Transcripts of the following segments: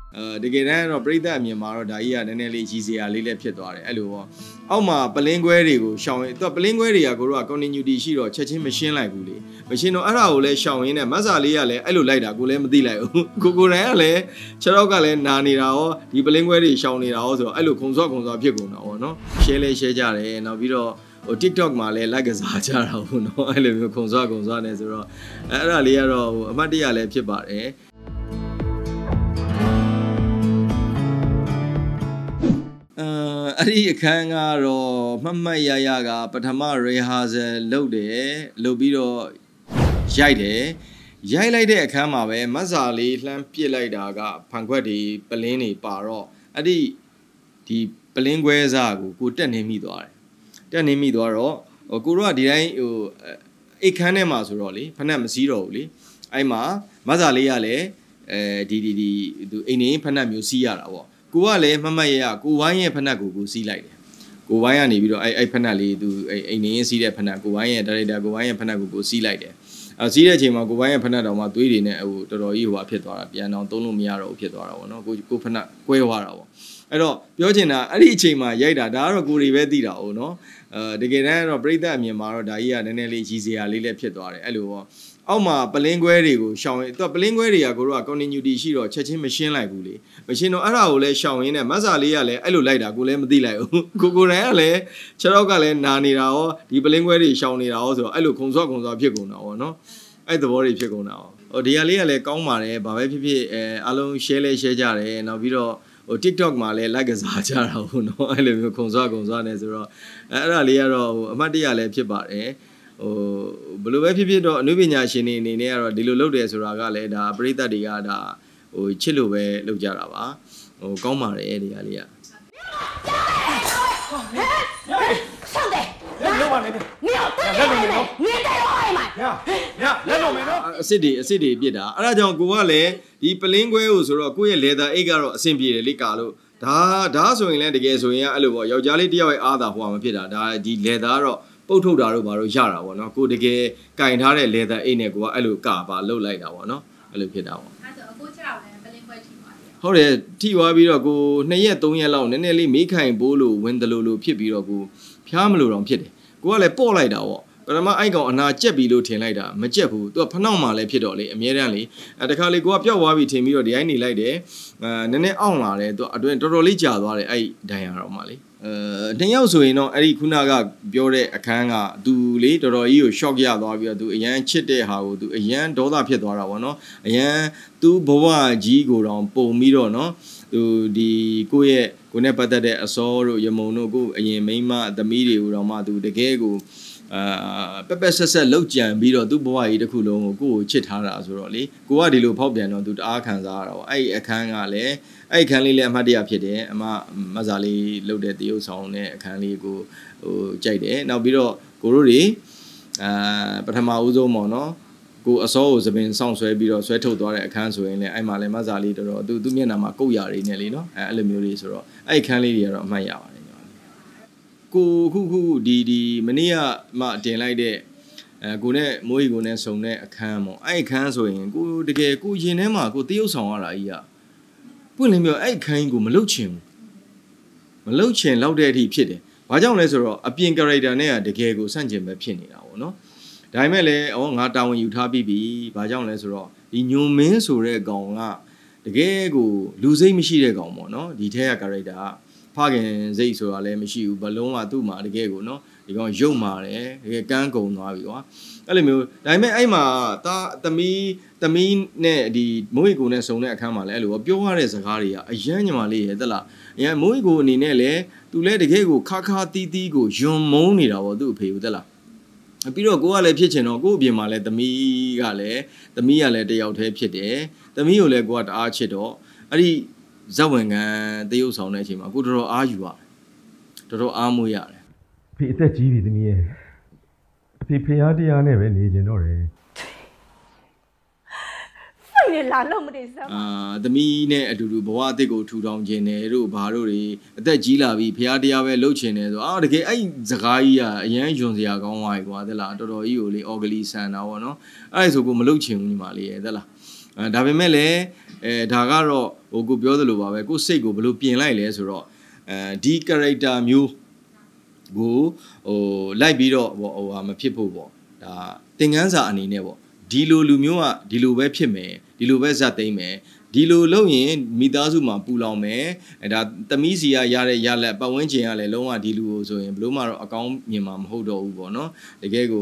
တကယ်တမ်းတော့ပြိတ္တအမြင်မှာတော့ဒါကြီးကနည်းနည်းလေးကြီးစရာလေးလည်းဖြစ်သွားတယ်အဲ့လိုပေါ့အောက်မှာပလင်းခွဲတွေကိုရှောင်ရင်သူကပလင်းခွဲတွေကကိုတို့က continuity ရှိတော့ချက်ချင်းမရှင်းလိုက်ဘူးလေမရှင်းတော့အဲ့ဒါကိုလည်းရှောင်ရင်းနဲ့မဆာလေးကလည်းအဲ့လိုလိုက်တာကိုလည်းမသိလိုက်ဘူးကိုတိုင်ကလည်းခြေတော့ကလည်းနာနေတာရောဒီပလင်းခွဲတွေရှောင်နေတာရောဆိုတော့အဲ့လိုခုံစောဖြစ်ကုန်တာပေါ့နော် share လဲ share ကြတယ်နောက်ပြီးတော့TikTok မှာလည်း like ကစားကြတာပေါ့နော်အဲ့လိုမျိုးခုံစောနေဆိုတော့အဲ့ဒါလေးကတော့အမှတ်တရလည်းဖြစ်ပါတယ်အဲ့ဒီအခန်းကတော့မှတ်ရကပထမ rehearsal လုပ်ပြီးတော့ရိုက်လိုက်တဲ့အခန်းမှာပဲမတ်စာလေးလှမ်းပစ်လိုက်တာကဖန်ခွက်တွေပလင်းတွေပါတော့အဲ့ဒီပလင်းခွဲစားကိုတက်နေမိသွားတယ်တက်နေမိသွားတော့ကိုတို့ကဒီတိုင်းအိတ်ခန်းထဲမှာဆိုတော့လေဖက်နှက်မစည်းတော့ဘူးလေအဲ့မှာမတ်စာလေးကလည်းဒီအိမ်နေဖက်နှက်မျိုးစီးရတာပေါ့ကိုကလည်းမှတ်ရကိုဝိုင်းရဲ့ဖက်နှက်ကိုစီးလိုက်တယ်ကိုဝိုင်းကနေပြီးတော့အဲ့ဖက်နှက်လေးသူအိမ်နေစီးတဲ့ဖက်နှက်ကိုဝိုင်းရဲ့ဒါရိုက်တာကိုဝိုင်းရဲ့ဖက်နှက်ကိုစီးလိုက်တယ်စီးတဲ့အချိန်မှာကိုဝိုင်းရဲ့ဖက်နှက်တော်မှာသွေးတွေနဲ့တော်တော်ကြီးဖြစ်သွားတာပြန်တော့သုံးလို့မရတော့ဘူးဖြစ်သွားတာပေါ့နော်ကိုဖက်နှက်ကွဲသွားတာပေါ့အဲ့တော့ပြောချင်တာအဲ့ဒီအချိန်မှာရိုက်တာဒါကတော့ကိုတွေပဲသိတာ哦နော်တကယ်တမ်းတော့ပြိတ္တအမြင်မှာတော့ဒါကြီးကနည်းနည်းလေးကြီးစရာလေးလည်းဖြစ်သွားတယ်အဲ့လိုပေါ့အောက်မှာပလင်းခွဲတွေကိုရှောင်ရင်သူကပလင်းခွဲတွေကကိုတို့က continuity ရှိတော့ချက်ချင်းမရှင်းလိုက်ဘူးလေမရှင်းတော့အဲ့ဒါကိုလည်းရှောင်ရင်းနဲ့မဆာလေးကလည်းအဲ့လိုလိုက်တာကိုလည်းမသိလိုက်ဘူးကိုတိုင်ကလည်းခြေတော့ကလည်းနာနေတာရောဒီပလင်းခွဲတွေရှောင်နေတာရောဆိုတော့အဲ့လိုခုံစောဖြစ်ကုန်တာပေါ့နော်အဲ့သဘောတွေဖြစ်ကုန်တာ哦ဒီဟာလေးကလည်းကောင်းပါတယ်ဘာပဲဖြစ်အားလုံး share လဲ share ကြတယ်နောက်ပြီးတော့TikTok မှာလည်း like ကစားကြတာပေါ့နော်အဲ့လိုမျိုးခုံစောနေဆိုတော့အဲ့ဒါလေးကတော့အမှတ်တရလည်းဖြစ်ပါတယ်ဘယ်လိုပဲဖြစ်တော့အနုပညာရှင်တွေအနေနဲ့ကတော့ဒီလိုလုပ်တယ်ဆိုတာကလည်းဒါပရိသတ်တွေကဒါချစ်လို့ပဲလုပ်ကြတာပါကောင်းပါတယ်ဒီဟာလေးက上得来吧你要带我你带我嘛来လို့မယ်နော်အစ်တွေပြစ်တာအဲ့ဒါကြောင့်ကိုကလည်းဒီပလင်းခွဲကိုဆိုတော့ကိုရဲ့ leather အိတ်ကတော့အဆင်ပြေတယ်လေကာလို့ဒါဆိုရင်လည်းတကယ်ဆိုရင်အဲ့လိုပေါ့ယောက်ျားလေးတယောက်ရဲ့အားသာဟိုမှာမဖြစ်တာဒါဒီ leather ကတော့ပုတ်ထုတ်တာတို့ဘာလို့ရတာပေါ့နော်ကိုတကယ်ကင်ထားတဲ့ leather အိတ်နဲ့ကိုကအဲ့လိုကာပါလှုပ်လိုက်တာပေါ့နော်အဲ့လိုဖြစ်တာပေါ့အဲ့ဆိုအခုချက်အောင်လည်းပလင်းခွဲထိသွားတယ်ဟုတ်တယ်ထိသွားပြီးတော့ကို2ရက်3ရက်လောက်နည်းနည်းလေးမေးခိုင်ပိုးလို့ဝင်တယ်လို့ဖြစ်ပြီးတော့ကိုဖျားမလို့တော့ဖြစ်တယ်ကိုကလည်းပေါ့လိုက်တာပေါ့ပထမအိုက်ကောင်အနာကြက်ပြီလို့ထင်လိုက်တာမကြက်ဘူးသူကဖနှောက်မှလည်းဖြစ်တော့လေအမြဲတမ်းလေတခါလေကိုကပျောက်သွားပြီထင်ပြီးတော့ဒီအိုင်းနေလိုက်တယ်နည်းနည်းအောင်လာတယ်သူအတွင်းတော်တော်လေးကြာသွားတယ်အဲ့ဒိုင်ရတော့မှလေ2ယောက်ဆိုရင်တော့အဲ့ဒီခုနကပြောတဲ့အခန်းကသူလေတော်တော်ကြီးကို shock ရသွားပြီးတော့သူအရန်ချစ်တဲ့ဟာကိုသူအရန်ဒေါသဖြစ်သွားတာပေါ့နော်အရန်သူဘဝကြီးကိုတော့ပုံပြီးတော့နော်သူဒီကိုနဲ့ပတ်သက်တဲ့အစောတို့ရမုံတို့ကိုအရင်မိန်းမသမီးတွေကိုတော့မှသူတကယ်ကိုပက်ဆက်လောက်ကြံပြီးတော့သူ့ဘဝကြီးတစ်ခုလုံးကိုချစ်ထားတာဆိုတော့လေကိုကဒီလိုဖောက်ပြန်တော့သူတအားခံစားရတာပေါ့အဲ့ဒီအခန်းကလည်းအဲ့အခန်းလေးလည်းအမှတ်တရဖြစ်တယ်အမဇာလေးလှုပ်တဲ့တရုပ်ဆောင်တဲ့အခန်းလေးကိုကြိုက်တယ်နောက်ပြီးတော့ကိုတို့တွေပထမဦးဆုံးပေါ့နော်ကိုအစောကိုသပင်ဆောင်ဆွဲပြီးတော့ဆွဲထုတ်သွားတဲ့အခန်းဆိုရင်လည်းအဲ့မှာလည်းမဇာလေးတော်သူမျက်နှာမှာကုတ်ရတွေနဲ့လေနော်အဲ့လိုမျိုးလေးဆိုတော့အဲ့အခန်းလေးတွေကတော့အမှတ်ရပါတယ်ကိုခုဒီမနေ့ကမှတင်လိုက်တဲ့ကိုနဲ့မိုးရီကိုနဲ့ဆုံတဲ့အခန်းပေါ့အဲ့အခန်းဆိုရင်ကိုတကယ်ကိုရင်ထဲမှာကိုတရုပ်ဆောင်ရတာကြီးอ่ะပွင့်လင်းပြောအဲ့အခန်းကိုမလုတ်ချင်လောက်တဲ့အထိဖြစ်တယ်ဘာကြောင့်လဲဆိုတော့အပြင် character နဲ့ကတကယ်ကိုဆန့်ကျင်ပဲဖြစ်နေတာပေါ့နော်ဒါပေမဲ့လည်းငါတာဝန်ယူထားပြီးပြီဘာကြောင့်လဲဆိုတော့ဒီညုံမင်းဆိုတဲ့ကောင်ကတကယ်ကိုလူစိတ်မရှိတဲ့ကောင်ပေါ့နော်ဒီထဲက character ကဖခင်စိတ်ဆိုတာလည်းမရှိဘူးဘလုံးကသူ့မှာတကယ်ကိုနော်ဒီကောင်ရုပ်မာတယ်တကယ်ကန်းကုန်သွားပြီကွာအဲ့လိုမျိုးဒါပေမဲ့အဲ့မှာသမီးနဲ့ဒီမိုးရီကိုနဲ့ဆုံတဲ့အခန်းမှာလည်းအဲ့လိုပြောရတဲ့စကားတွေကအရန်ညီမလေးရဲ့သက်လားအရန်မိုးရီကိုအနေနဲ့လည်းသူလည်းတကယ်ကိုခါတီးကိုယွန်မုန်းနေတာပေါ့သူ့အဖေကိုသက်လားပြီးတော့ကိုကလည်းဖြစ်ချင်တော့ကို့အပြင်မှာလည်းသမီးကလည်းတယောက်တည်းဖြစ်တယ်သမီးကိုလည်းကိုကတအားချစ်တော့အဲ့ဒီဇက်ဝင်ကန်တရုပ်ဆောင်တဲ့အချိန်မှာကိုတော်တော်အားယူရတယ်တော်တော်အားမွေးရတယ်ဖေအသက်ကြီးပြီသမီးရဲ့အဖေဖျားတရားနဲ့ပဲနေကျင်တော့တယ်ဖိတ်နေလာလို့မတည်စမ်းသမီးနဲ့အတူတူဘဝအသစ်ကိုထူထောင်ခြင်းတယ်တို့ဘာတို့တွေအသက်ကြီးလာပြီဖျားတရားပဲလှုပ်ခြင်းတယ်ဆိုတကယ်အဲ့စကားကြီးကအရန်ယွန်စရာကောင်းသွားပြီကွာတဲ့လားတော်တော်ကြီးကိုလေအော်ဂလီဆန်တာပေါ့နော်အဲ့ဒါဆိုကိုမလှုပ်ချင်ဘူးညီမလေးရဲ့တဲ့လားဒါပေမဲ့လည်းဒါကတော့ဟိုကိုပြောသလိုပါပဲကိုစိတ်ကိုဘယ်လိုပြင်လိုက်လဲဆိုတော့ဒီ character မျိုးကိုဟိုလိုက်ပြီးတော့ဟိုမဖြစ်ဖို့ပေါ့ဒါသင်ခန်းစာအနေနဲ့ပေါ့ဒီလိုလူမျိုးကဒီလိုပဲဖြစ်မယ်ဒီလိုပဲဇက်သိမ့်မယ်ဒီလိုလုပ်ရင်မိသားစုမှာပူလောင်မယ်ဒါသမီးစီကရတဲ့ရလက်ပတ်ဝန်းကျင်ကလည်းလုံးဝဒီလူကိုဆိုရင်ဘလို့မှတော့အကောင်းမြင်မှာမဟုတ်တော့ဘူးပေါ့နော်တကယ်ကို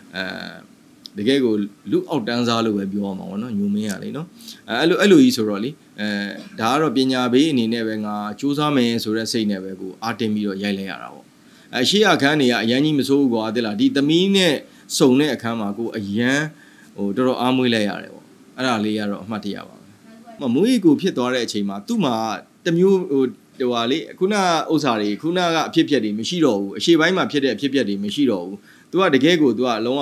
လူအောက်တန်းစားလို့ပဲပြောရမှာပေါ့နော်ညိုမင်းရလေနော်အဲ့လိုကြီးဆိုတော့လေဒါကတော့ပညာပေးအနေနဲ့ပဲငါစူးစမ်းမယ်ဆိုတဲ့စိတ်နဲ့ပဲကိုအာတင်ပြီးတော့ရိုက်လိုက်ရတာပေါ့ရှေ့အခန်းတွေကအရန်ကြီးမစိုးဘူးကွာတဲ့လားဒီသမီးနဲ့စုံတဲ့အခန်းမှာကိုအရန်ဟိုတော်တော်အားမွေးလိုက်ရတယ်ပေါ့အဲ့ဒါလေးကတော့အမှတ်တရပါပဲမွေးကိုဖြစ်သွားတဲ့အချိန်မှာသူ့မှာတမျိုးဟိုဟာလေခုနဥစ္စာတွေခုနကအဖြစ်အပျက်တွေမရှိတော့ဘူးအရှေ့ပိုင်းမှာဖြစ်တဲ့အဖြစ်အပျက်တွေမရှိတော့ဘူးသူကတကယ်ကိုသူကအလုံးဝ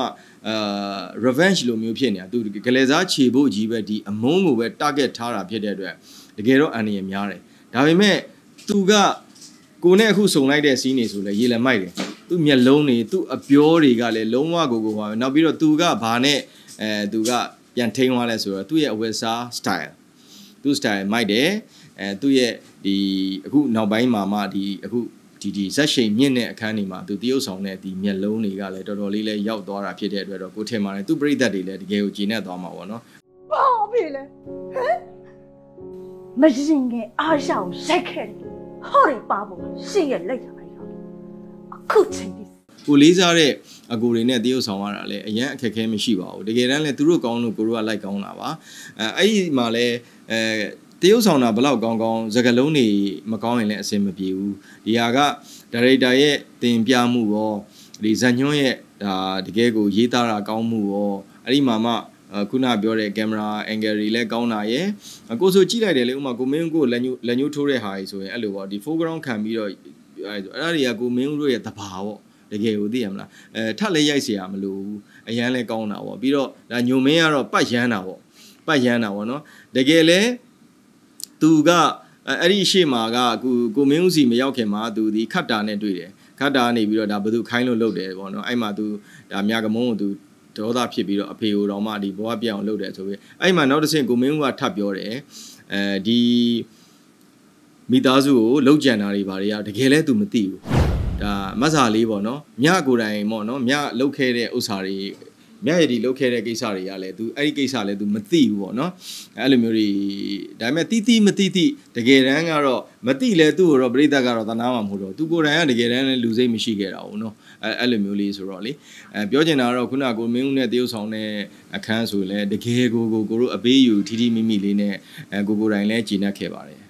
revenge လိုမျိုးဖြစ်နေတာသူကလေးစားခြေဖို့ကြီးပဲဒီအမုန်းကိုပဲ target ထားတာဖြစ်တဲ့အတွက်တကယ်တော့အန္တရာယ်များတယ်ဒါပေမဲ့သူကကိုနဲ့အခုစုံလိုက်တဲ့စီးနေဆိုလဲရေလမိုက်တယ်သူမျက်လုံးတွေသူအပြောတွေကလည်းလုံးဝကိုပါပဲနောက်ပြီးတော့သူကဘာနဲ့သူကပြန်ထိန်းသွားလဲဆိုတော့သူ့ရဲ့အဝတ်စား style သူ့ style မိုက်တယ်သူ့ရဲ့ဒီအခုနောက်ပိုင်းမှာမှဒီအခုဒီဇက်ရှိန်မြင့်တဲ့အခန်းတွေမှာသူတရုပ်ဆောင်တဲ့ဒီမျက်လုံးတွေကလည်းတော်တော်လေးလည်းရောက်သွားတာဖြစ်တဲ့အတွက်တော့ကိုထင်ပါတယ်သူပြိသက်တွေလည်းတကယ်ကိုဂျင်းနဲ့သွားမှာပေါ့နော်ဘာဖြစ်လဲဟမ်မရင်ငယ်အားရအောင်ရိုက်ခဲ့တယ်ဟောဒီပါဖို့ရှင်ရဲ့လက်ရပါရောအခုချိန်ဒီကိုလေးစားတဲ့အကူတွေနဲ့တရုပ်ဆောင်ရတာလည်းအရင်အခက်အခဲမရှိပါဘူးတကယ်တမ်းလည်းသူတို့ကောင်းလို့ကိုတို့ကလိုက်ကောင်းတာပါအဲ့ဒီမှာလည်းတရုပ်ဆောင်တာဘလောက်ကောင်းကောင်းစကလုံးတွေမကောင်းရင်လည်းအဆင်မပြေဘူးဒီဟာကဒါရိုက်တာရဲ့တင်ပြမှုရောဒီဇန်ညွန်းရဲ့ဒါတကယ်ကိုရေးသားတာကောင်းမှုရောအဲ့ဒီမှာမှခုနပြောတဲ့ကင်မရာ angle တွေလည်းကောင်းတာရယ်ကိုဆိုကြည့်လိုက်တယ်လေဥမာကိုမင်းကိုလက်ညှိုးထိုးတဲ့ဟာကြီးဆိုရင်အဲ့လိုပေါ့ဒီ foreground ခံပြီးတော့အဲ့ဒါတွေကကိုမင်းတို့ရဲ့တဘာပေါ့တကယ်ကိုသိရမလားထပ်လည်းရိုက်เสียရမလို့ဘူးအရန်လည်းကောင်းတာပေါ့ပြီးတော့ဒါညိုမင်းကတော့ပတ်ရမ်းတာပေါ့နော်တကယ်လဲသူကအဲ့ဒီရှေ့မှာကကိုမင်းဦးစီမရောက်ခင်မှာသူဒီခတ်တာနဲ့တွေ့တယ်ခတ်တာနေပြီးတော့ဒါဘသူခိုင်းလို့လုပ်တယ်ပေါ့နော်အဲ့မှာသူဒါမြကမုံကိုသူဒေါသဖြစ်ပြီးတော့အဖေကိုတော်မှဒီဘဝပြအောင်လုပ်တယ်ဆိုပြီးအဲ့မှာနောက်တစ်ဆင့်ကိုမင်းဦးကထပ်ပြောတယ်ဒီမိသားစုကိုလှုပ်ကြံတာတွေဘာတွေကတကယ်လဲသူမသိဘူးဒါမဆာလေးပေါ့နော်မြကိုယ်တိုင်ပေါ့နော်မြလှုပ်ခဲ့တဲ့ဥစ္စာတွေမြရည်ဒီလှုပ်ခဲ့တဲ့ကိစ္စတွေကလည်းသူအဲ့ဒီကိစ္စလည်းသူမသိဘူးပေါ့နော်အဲ့လိုမျိုးတွေဒါပေမဲ့တီးမတီးတကယ်တမ်းကတော့မသိလဲသူ့ကိုတော့ပြိသက်ကတော့သနာမှာမဟုတ်တော့သူကိုယ်တိုင်ကတကယ်တမ်းလည်းလူစိတ်မရှိခဲ့တာဘူးနော်အဲ့လိုမျိုးလေးဆိုတော့လေပြောချင်တာကတော့ခုနကကိုမင်းဦးနဲ့တရုပ်ဆောင်တဲ့အခန်းဆိုလဲတကယ်ကိုတို့အပေးယူထီထီမိမိလေးနဲ့ကိုယ်တိုင်လည်းကြည်နပ်ခဲ့ပါတယ်